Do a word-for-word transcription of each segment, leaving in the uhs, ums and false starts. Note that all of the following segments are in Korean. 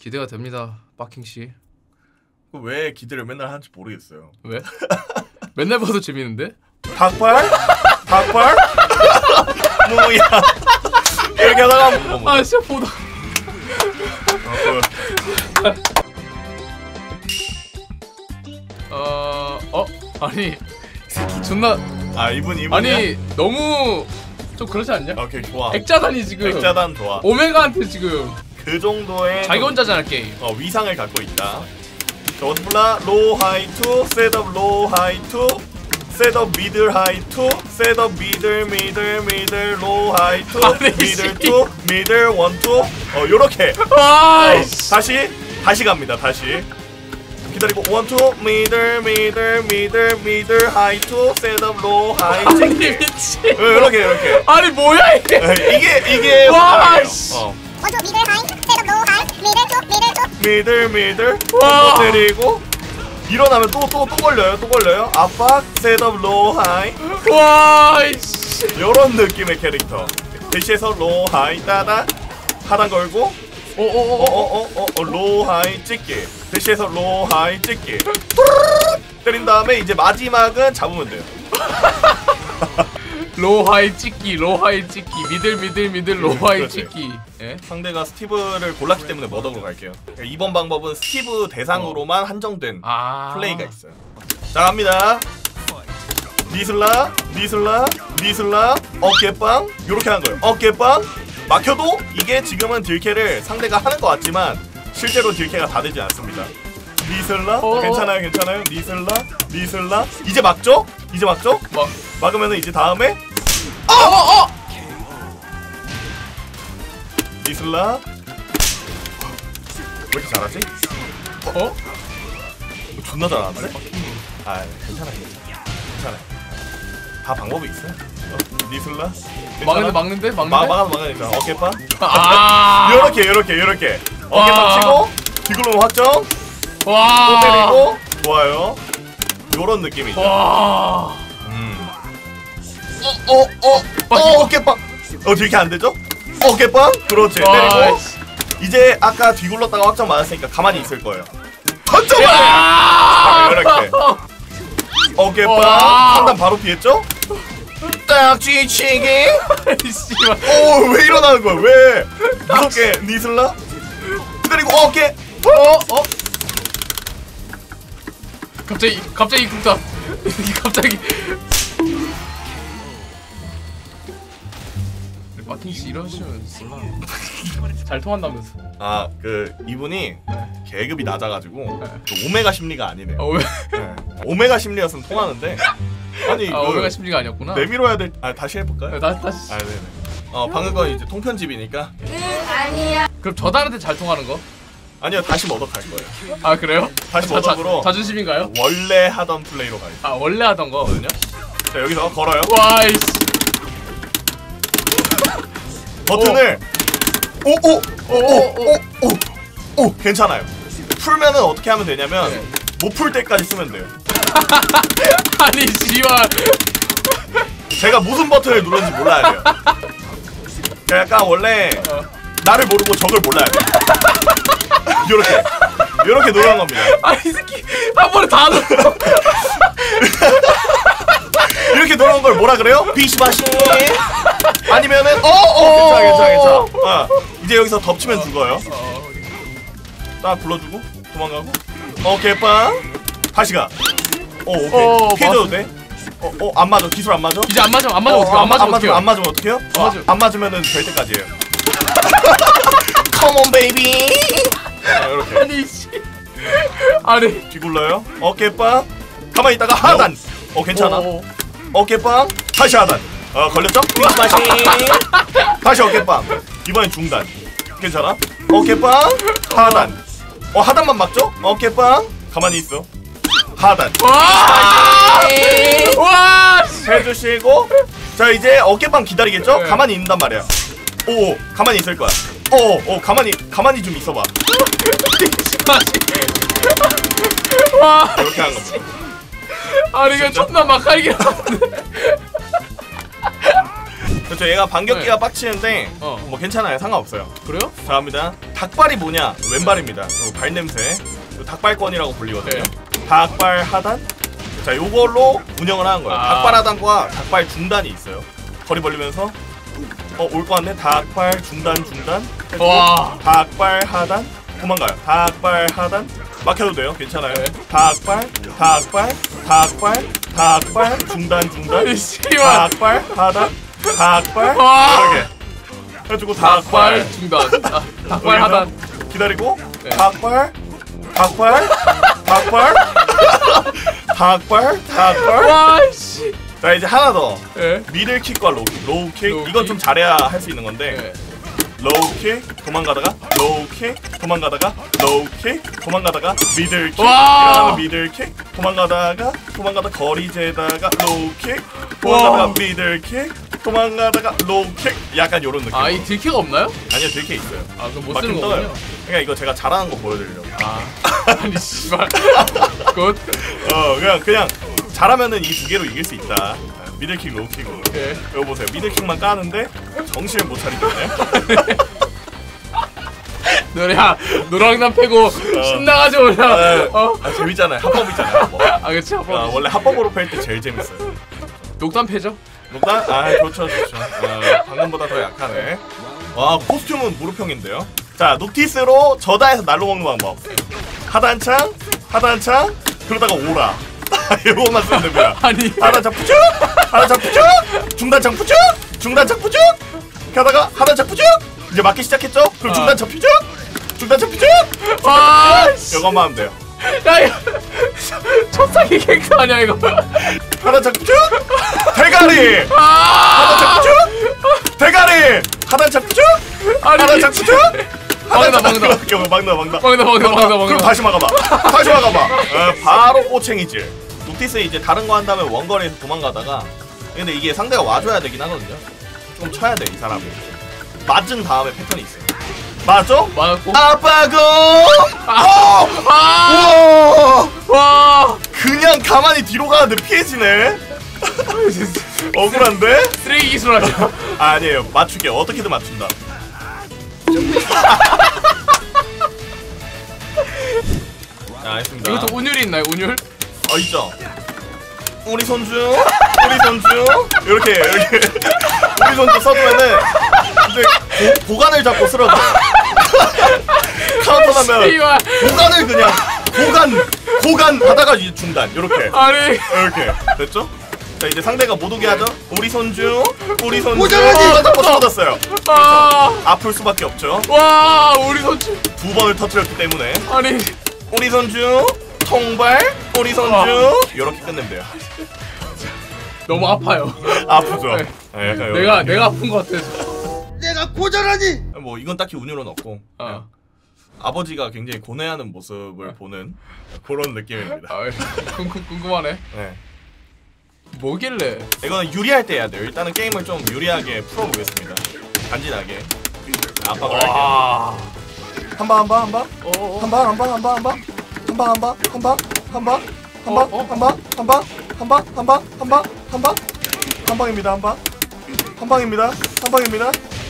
기대가 됩니다, 빠킹씨. 왜 기대를 맨날 하는지 모르겠어요. 왜? 맨날 봐도 재밌는데? 닭발? 닭발? 뭐야? 이렇게 하다가 뭐, 아 진짜 보다. 어... 어? 아니 이 새끼 존나... 아 이분 이분 아니 너무 좀 그렇지 않냐? 오케이 좋아. 액자단이 지금 액자단 좋아. 오메가한테 지금 그 정도의 자기 혼자잖아 게임. 어, 위상을 갖고 있다. 저것도 몰라. 로우 하이 투 셋업 로우 하이 투 셋업 미들 하이 투 셋업 미들 미들 미들 로우 하이 투 미들 투 미들 원 투 어 요렇게 어, 다시 다시 갑니다. 다시 기다리고 원 투 미들 미들 미들 미들 하이 투 셋업 로우 하이 아니 미치. 어, 요렇게 요렇게 아니 뭐야 이게? 이게 이게 와 어. 원투 미들 하이 셋업 로우 하이 미들 투 미들 투 미들 미들 와. 때리고 일어나면 또 또 또 걸려요 또 걸려요 압박 셋업 로우 하이 와 이씨. 요런 느낌의 캐릭터 대시에서 로우 하이 따다 하단 걸고 어어어어어어 로우 하이 찍기 대시에서 로우 하이 찍기 때린 다음에 이제 마지막은 잡으면 돼요. 로하이 찍기 로하이 찍기 미들 미들 미들 로하이 그렇지. 찍기. 예? 상대가 스티브를 골랐기 때문에 머덕으로 갈게요. 이번 방법은 스티브 대상으로만 한정된 아 플레이가 있어요. 자 갑니다. 니슬라 니슬라 니슬라 어깨빵 요렇게 하는 거예요. 어깨빵 막혀도 이게 지금은 딜캐를 상대가 하는 것 같지만 실제로 딜캐가 다 되지 않습니다. 니슬라 어, 괜찮아요 괜찮아요 니슬라 니슬라 이제 막죠? 이제 막죠? 막 막으면은 이제 다음에 어어어 니슬라 왜 이렇게 잘하지? 어? 존나 잘하는데? 아 괜찮아 괜찮아 괜찮아 다 방법이 있어요. 어, 니슬라 막는데 막는데 막는데 막 막아도 막으니까 어깨빵 아 요렇게 요렇게 요렇게 어깨빵 치고 뒤굴러면 확정 또 와 때리고 좋아요. 요런 느낌이죠. 와 음. 어어어 어, 어깨빵 어 이렇게 안 되죠? 어깨빵 그렇지 때리고 이제 아까 뒤굴렀다가 확정 맞았으니까 가만히 있을 거예요. 확정 맞아요. 이렇게 어깨빵 한 단 바로 피했죠? 딱 쥐치기. 씨발 오 왜 일어나는 거야 왜 무섭게 니슬라 때리고 어깨 어어 갑자기 갑자기 국다 갑자기 마틴씨 이러시면 몰라 잘 통한다면서. 아 그 이분이 계급이 낮아가지고 그 오메가 심리가 아니네요. 어 왜? 네. 오메가 심리였으면 통하는데 아니 아 그 오메가 심리가 아니었구나. 내밀어야 될 아 다시 해볼까요? 다 다시. 아 네네. 어 방금 건 이제 통편집이니까 그럼 저단한테 잘 통하는 거? 아니요 다시 머덕할 거예요. 아 그래요? 다시 자, 머덕으로 자, 자존심인가요? 원래 하던 플레이로 가겠습니다. 아 원래 하던 거거든요. 자 여기서 걸어요. 와이씨. 버튼을 오오오오오오 괜찮아요. 풀면은 어떻게 하면 되냐면 네. 못 풀 때까지 쓰면 돼요. 아니 씨발. 제가 무슨 버튼을 누르는지 몰라야 돼요. 제가 약간 원래 어. 나를 모르고 적을 몰라야 돼요. 요렇게 요렇게 누르는 겁니다. 아니 이 새끼 한 번에 다 넣어. 이렇게 누르는 걸 뭐라 그래요? 비시바시 아니면은 어어 괜찮아 괜찮아 괜찮아. 어, 이제 여기서 덮치면 죽어요. 딱 불러주고 도망가고 어 개빵 다시 가. 어 오케이 어, 피해줘도 돼? 어어 안 맞아 기술 안 맞아? 이제 안 맞으면 안 맞으면 어떡해? 어, 안 맞으면 어떡해요? 안 맞으면 어떡해요? 안 어, 맞으면- 안 맞으면은 될 때까지예요. Come on baby. 아, 이렇게 아니 씨. 아니. 뒤굴러요. 어깨빵 가만히 있다가 하단. 어 괜찮아. 어, 어. 어깨빵 다시 하단. 어 걸렸죠? 빅스마시 다시 어깨빵 이번엔 중단. 괜찮아? 어깨빵 하단. 어 하단만 막죠? 어깨빵 가만히 있어. 하단 와! 와! 해주시고 자 이제 어깨빵 기다리겠죠? 네. 가만히 있는단 말이야. 오 가만히 있을 거야. 오오 가만히 가만히 좀 있어봐. 와! 이렇게 하는 겁니다. 아니 이거 존나 막갈게. 그렇죠. 얘가 반격기가 네. 빡치는데 어. 뭐 괜찮아요. 상관없어요. 그래요? 자 갑니다. 닭발이 뭐냐? 왼발입니다. 그리고 발냄새. 닭발권이라고 불리거든요. 네. 닭발 하단. 자 요걸로 운영을 하는 거예요. 아. 닭발 하단과 닭발 중단이 있어요. 거리 벌리면서 어 올 것 같네. 닭발 중단 중단. 와. 닭발 하단. 도망가요. 닭발 하단. 막혀도 돼요. 괜찮아요. 네. 닭발 닭발 닭발 닭발 중단 중단. 아니, 씨발. 닭발 하단. 닭발 와. 이렇게 해가지고 닭발 닭발 중단. 아, 닭발 하단. 기다리고 네. 닭발 닭발 닭발 닭발 닭발. 와 씨. 자 이제 하나 더. 예. 미들킥과 로우킥. 로우킥 로우킥. 이건 좀 잘해야 할 수 있는 건데 네. 로우킥 도망가다가 로우킥 도망가다가 로우킥 도망가다가 미들킥 와. 일어나는 미들킥 도망가다가 도망가다 거리 재다가 로우킥 도망가다가 와. 미들킥 도망가다가 로우킥 약간 요런 느낌. 아, 이 딜키가 없나요? 아니요 들게 있어요. 아, 그럼 못 막 쓰는 좀 떠요. 거군요. 그러니까 이거 제가 잘하는 거 보여드리려고. 아. 아니 씨발. 굿. 어 그냥 그냥 잘하면은 이 두 개로 이길 수 있다. 미들킥 로우킥으로. 예. 이거 보세요. 미들킥만 까는데 정신을 못 차리겠네. 너야 노랑남 패고 신나가지고 그냥 아, 어? 아, 재밌잖아요. 합법이잖아요. 합법. 아 그치 아, 한번 원래 합법으로 팰 때 제일 재밌어요. 녹담 패죠? 녹단? 아 좋죠 좋죠. 아, 방금보다 더 약하네. 와 코스튬은 무릎형인데요. 자 녹티스로 저다해서 날로 먹는 방법. 하단창 하단창 그러다가 오라. 이거만 쓰면 됩니다. 아니 하단창 푸쭉 하단창 푸쭉 중단창 푸쭉 중단창 푸쭉 가다가 하단창 푸쭉 이제 맞기 시작했죠? 그럼 어. 중단창 푸쭉 중단창 푸쭉 와 씨. 이것만 하면 돼요. 야 이거 첫사기 갱크 아니야 이거 하단창 푸쭉 대가리 아 하단창 푸쭉 대가리 하단창 푸쭉 아니 하단창 푸쭉 막다, 막다. 막다 막다 막다 막다, 막다, 막다, 막다. 그럼 다시 막아봐 다시 막아봐 어, 바로 꼬챙이질. 녹티스 이제 다른 거 한다면 원거리에서 도망가다가 근데 이게 상대가 와줘야 되긴 하거든요. 좀 쳐야 돼 이 사람이. 맞은 다음에 패턴이 있어요. 맞죠? 맞았고 아빠고 아, 아, 우와 와 그냥 가만히 뒤로 가는데 피해지네. 억울한데? 쓰레기 기술 아니야 아니에요. 맞출게요. 어떻게든 맞춘다. 자, 알겠습니다. 이것도 운율이 있나요 운율? 어 있죠. 우리 손주, 우리 손주 이렇게 이렇게 우리 손주 써주면은 근데 고, 고간을 잡고 쓰러져. 카운터 나면 씨발 고간을 그냥 고간 고간 하다가 이제 중단 이렇게 아니 이렇게 됐죠? 자 이제 상대가 못 오게 하죠. 우리 손주, 우리 손주 오자마자 이거 잡고 쓰러졌어요. 아, 아플 수밖에 없죠. 와 우리 손주 두 번을 터뜨렸기 때문에 아니 우리 손주 통발, 우리 손주 이렇게 끝내면 돼요. 너무 아파요 아프죠? 네. 네, 약간 내가 이렇게. 내가 아픈 것 같아 내가 고절하니. 뭐 이건 딱히 운율은 없고 어. 그냥 아버지가 굉장히 고뇌하는 모습을 보는 그런 느낌입니다. 아 궁금 궁금하네 네. 뭐길래 이거는 유리할 때 해야 돼요. 일단은 게임을 좀 유리하게 풀어보겠습니다. 간지나게. 아빠가 할게요. 와 한방 한방 한방 어어 한방 한방 한방 한방 한방 한방 한방 한방 어, 한방 어? 한방 한방 한방 한방 한방 한방 한방입니다. 한방 한방입니다. 한방입니다.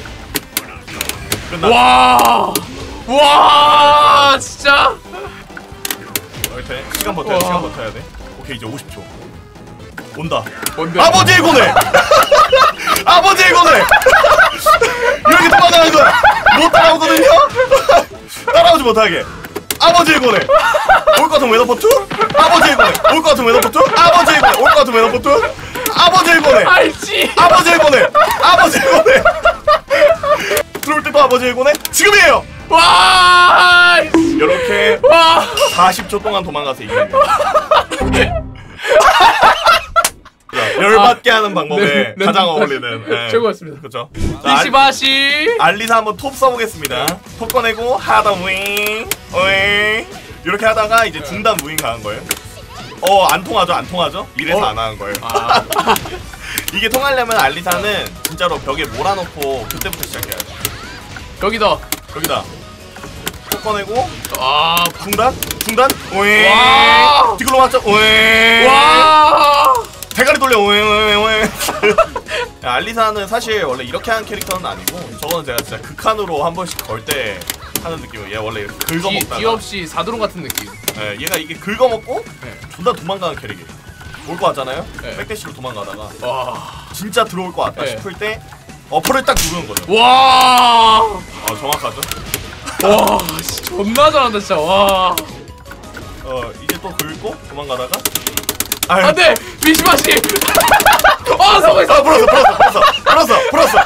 끝났어. 와! 와! 진짜? 이렇게 시간 버텨야 돼. 와. 시간 버텨야 돼. 오케이 이제 오십 초. 온다. 뭔데? 아버지의 고뇌. 아버지의 고뇌. 이렇게 도망가는 거야. 못 따라오거든요. 따라오지 못하게. 아버지의 고뇌. 올 것 같으면 웨더포트? 아버지의 고뇌. 올 것 같으면 웨더포트? 아버지의 고뇌. 올 것 같으면 웨더포트? 아버지의 고뇌. 알지! 아버지의 고뇌. 아버지의 고뇌. 들어올 때도 아버지의 고뇌. 지금이에요. 와! 이렇게 와! 사십 초 동안 도망가서 이기는 거예요. 열받게 하는 방법에 네, 네, 가장 네, 어울리는 네. 최고였습니다. 그렇죠. 이시바시! 알리사 한번 톱 써보겠습니다. 톱 꺼내고 하다 윙, 윙 이렇게 하다가 이제 중단 무인 가는 거예요. 어 안 통하죠, 안 통하죠? 이래서 어? 안 하는 거예요. 아. 이게 통하려면 알리사는 진짜로 벽에 몰아놓고 그때부터 시작해야 돼. 여기다. 여기다 톱 꺼내고 아, 중단, 중단, 윙 와! 뒤로 맞죠, 윙 와! 대가리 돌려, 윙, 윙, 윙 야, 알리사는 사실 원래 이렇게 하는 캐릭터는 아니고 저거는 제가 진짜 극한으로 한 번씩 걸 때 하는 느낌이에요. 얘 원래 이렇게 긁어먹다가 뒤 없이 사드론 같은 느낌. 예, 얘가 이게 긁어먹고 네. 존나 도망가는 캐릭이에요. 올 것 같잖아요? 네. 백대시로 도망가다가 와. 진짜 들어올 것 같다 네. 싶을 때 어퍼를 딱 누르는 거죠. 와. 아 정확하죠? 와. 씨, 존나 잘한다 진짜. 와. 어 이제 또 긁고 도망가다가 아유, 안돼. 미시마시. 아 성공했어. 아 풀었어 풀었어 풀었어 풀었어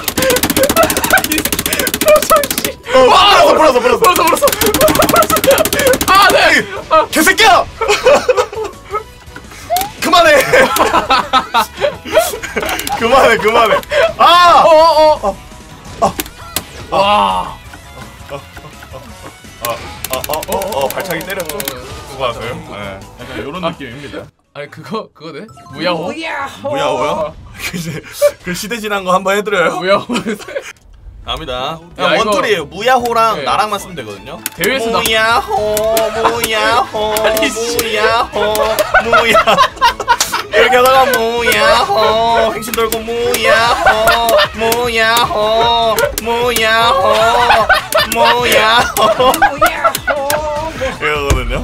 풀었어 와. 풀었어 풀었어 풀었어 벌써 벌써. 아 네. 아. 개새끼야! 그만해! 그만해 그만해 아! 어어 어. 와. 어어어어 발차기 때렸죠? 수고하세요. 네, 약간 이런 느낌입니다. 아니 그거 그거네. 무야호. 무야호요? 그 이제 그 시대 지난 거 한번 해드려요. 무야호. 갑니다. 야, 그냥 원툴이에요. 무야호랑 네. 나랑만 쓰면 되거든요. 대회에서 나- 무야호 무야호 아니, 씨. 무야호 무야 이렇게 하다가 무야호 행신 돌고 무야호 무야호 무야호 무야호 이러거든요.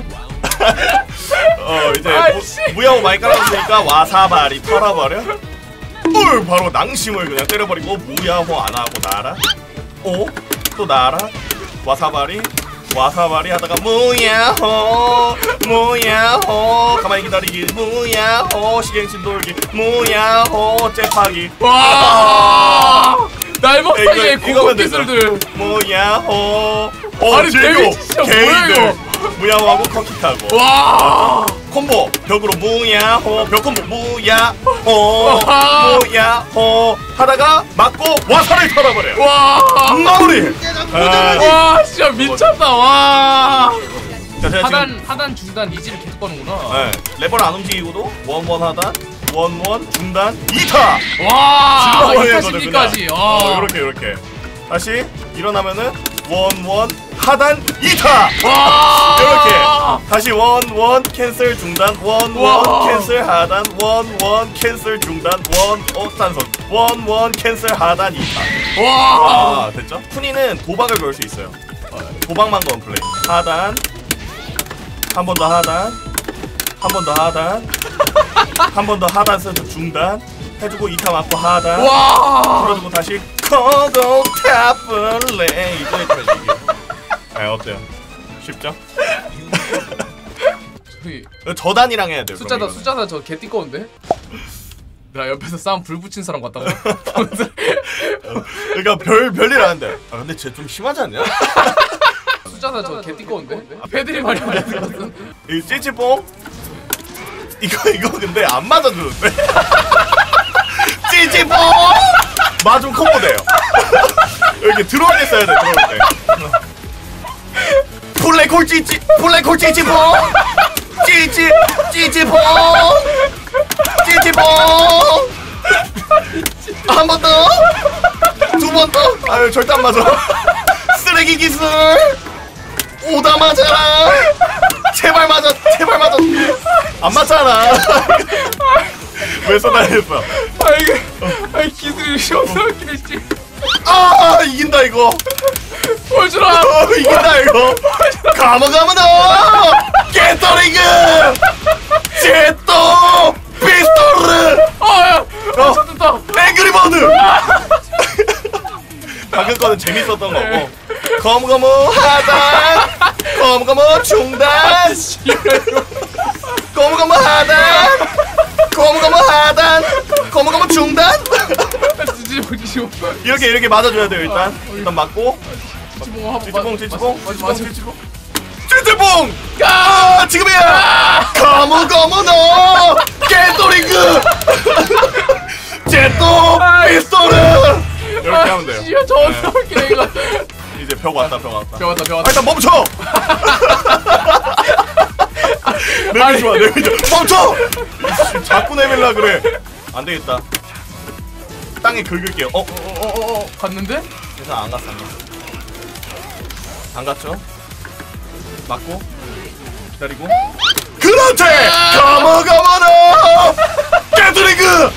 어 이제 아이씨. 무, 무야호 많이 깔아줬으니까 와사바리 털어버려. 뭘 바로 낭심을 그냥 때려버리고 무야호 안 하고 나라. 오? 또 나라. 와사바리 와사바리 하다가 무야호 무야호 가만히 기다리기 무야호 시갱신 돌기 무야호 잽하기. 와. 날먹하게 이거- 고급 이거면 되죠. 기술들. 무야호. 어 아니, 즐거워. 데미지 진짜 뭐야, 개이들 무야호하고 커킥하고 와. 콤보 벽으로 무야호 벽콤보 무야호 와. 무야호 하다가 맞고 와사를 털어버려요. 와. 마무리. 아, 와 진짜 미쳤다. 와. 자, 제가 지금 하단 하단 중단 리즈를 계속 거는구나. 네, 레버를 안 움직이고도 원원 하단 원원 중단 이타 와. 즐거워요, 이타 이거는 심리까지. 그냥. 아. 어, 이렇게 이렇게 다시 일어나면은 원원 하단 이타 와. 이렇게 다시 원원 캔슬 중단 원원 와. 캔슬 하단 원원 캔슬 중단 원어 단선 원원 캔슬 하단 이타. 와. 아 됐죠? 푸니는 도박을 걸 수 있어요. 도박만 건 플레이. 하단 한 번 더 하단 한 번 더 하단 한 번 더 하단 써서 중단 해주고 이타 맞고 하단 와. 풀어주고 다시 고고 타플레이 이거 해주면 이게. 네 어때요? 쉽죠? 저기 저단이랑 해야 돼요. 숫자다 그럼 이거는. 숫자다 저 개 띠꺼운데? 나 옆에서 싸움 불 붙인 사람 같다고? 그러니까 별 별일 아닌데. 아 근데 쟤 좀 심하지 않냐? 숫자다 저 개 띠꺼운데? 패들이 말이 안 되거든. 이 찌찌뽕 이거 이거 근데 안 맞아주는데? 찌찌뽕 맞으면 콤보 돼요. 이렇게 들어올 때 써야 돼. 들어올 때. 블랙홀 찌찌 블랙홀 찌찌뽕 찌찌 찌찌뽕 찌찌뽕 한 번 더 두 번 더. 아유 절대 안 맞아. 쓰레기 기술 오다 맞아라. 제발 맞아 제발 맞아. 안 맞잖아. 왜 쏟아냈어? 아 이게 아 기술이 존나 웃기네 씨. 아 이긴다 이거. 보여주라. 어, 이긴다 이거. 가만 가만 너 깨터리그 제또 피스톨르 아야. 어. 좋다. 앵그리버드. 방금 거는 재밌었던 거고. 검검어 하단 검검어 중단 검검어 하단 검검어 하단 검검어 중단 지지봉 지지봉. 이렇게 이렇게 맞아줘야 돼요. 일단 일단 맞고 지지봉 한번 찌찌뽕 찌찌뽕 맞아 찌찌뽕 맞아. 찌찌뽕 찌찌뽕 아 지금이야. 검어 검어 너 깨토리그 제또 피스톨르 이렇게 하면 돼요. 씨야 존나 웃기네 이거. 이제 벽 왔다 벽 왔다. 벼 왔다 벼 아, 왔다. 일단 멈춰! 내밀 좋아, 내밀 좋아. 멈춰! 이씨, 자꾸 내밀라 그래. 안 되겠다. 땅에 긁을게요. 어? 어어어 갔는데? 그래서 안 갔어, 안 갔어. 안 갔죠? 맞고 기다리고. 그렇지! 가모 가모 너! 가톨리그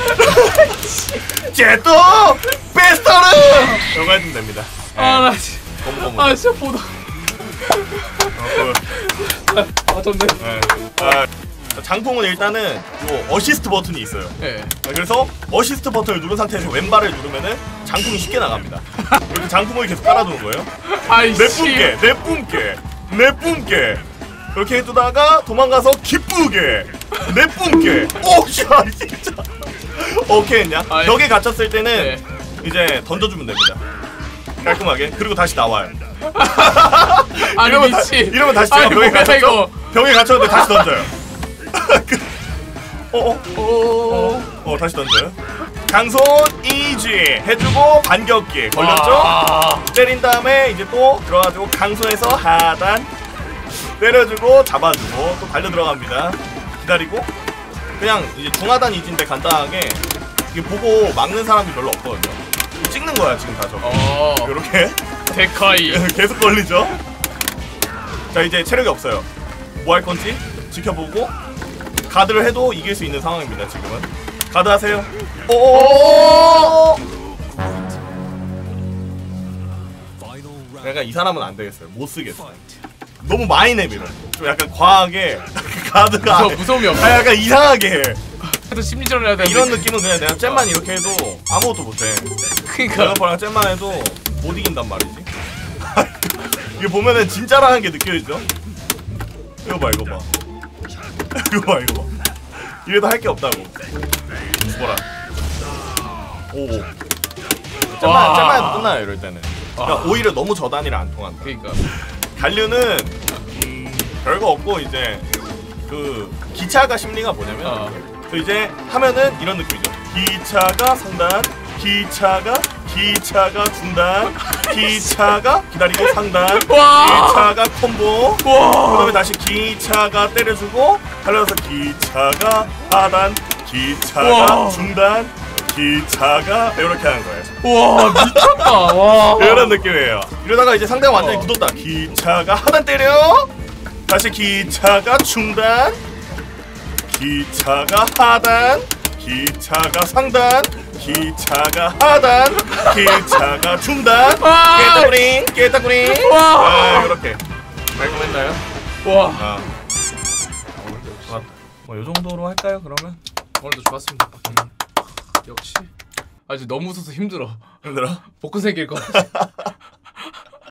제또 베스터르 이거 해주면 됩니다. 아나 진짜 고무고무. 아 진짜 보다 아 좋네. 네. 아, 장풍은 일단은 요 어시스트 버튼이 있어요. 예. 그래서 어시스트 버튼을 누른 상태에서 왼발을 누르면은 장풍이 쉽게 나갑니다. 이렇게 장풍을 계속 깔아두는 거예요. 아이씨 내뿜게 내뿜게 내뿜게 그렇게 해두다가 도망가서 기쁘게 내뿜게 오샤 진짜 오케이 했냐? 아, 예. 벽에 갇혔을 때는 네. 이제 던져주면 됩니다. 깔끔하게. 그리고 다시 나와요. 아니 이러면 다, 미치 이러면 다시 아니 제가 벽에 뭐야 갇혔죠? 이거 벽에 갇혔는데 다시 던져요. 어어 오 어 다시 던져요. 강손 이지 해주고 반격기 걸렸죠? 와. 때린 다음에 이제 또 들어가지고 강손에서 하단 때려주고 잡아주고 또 달려 들어갑니다. 기다리고 그냥 이제 중하단 이지인데 간단하게 이게 보고 막는 사람이 별로 없거든요. 찍는 거야 지금 다 저거. 어 이렇게 데카이 계속 걸리죠. 자 이제 체력이 없어요. 뭐 할 건지 지켜보고 가드를 해도 이길 수 있는 상황입니다. 지금은 가드 하세요. 오. 그러니까 이 사람은 안 되겠어요. 못 쓰겠어요. 너무 많이 내밀어. 좀 약간 과하게 가드가 무서, 무서움이 없어. 아 약간 이상하게 해. 그래도 심리전을 해야 되는데 이런 느낌은 그냥 내가 잼만 이렇게 해도 아무것도 못해. 그니까 드래곤볼이랑 잼만 해도 못 이긴단 말이지. 이게 보면은 진짜라는 게 느껴지죠? 이거 봐 이거 봐 이거 봐 이거 봐 이래도 할 게 없다고. 죽어라. 오 잼만 잼만 해도 끝나요 이럴 때는. 그러니까 와. 오히려 너무 저 단위를 안 통한다. 그니까 갈류는 음, 별거 없고 이제 그 기차가 심리가 뭐냐면 어. 그 이제 하면은 이런 느낌이죠. 기차가 상단, 기차가 기차가 중단, 기차가 기다리고 상단, 와. 기차가 콤보. 와 그다음에 다시 기차가 때려주고 달려서 기차가 하단, 기차가 와. 중단, 기차가 이렇게 하는 거예요. 와 미쳤다 와 이런 느낌이에요. 이러다가 이제 상대가 완전히 어. 굳었다. 기차가 하단 때려. 다시 기차가 중단. 기차가 하단. 기차가 상단. 기차가 하단. 기차가 중단. 와. 깨따구링 깨따구링. 와. 아 이렇게 깔끔했나요? 와 아. 아, 뭐요 정도로 할까요 그러면? 오늘도 좋았습니다 박형님. 역시 아 이제 너무 웃어서 힘들어. 힘들어? 복근 생길 것 같아.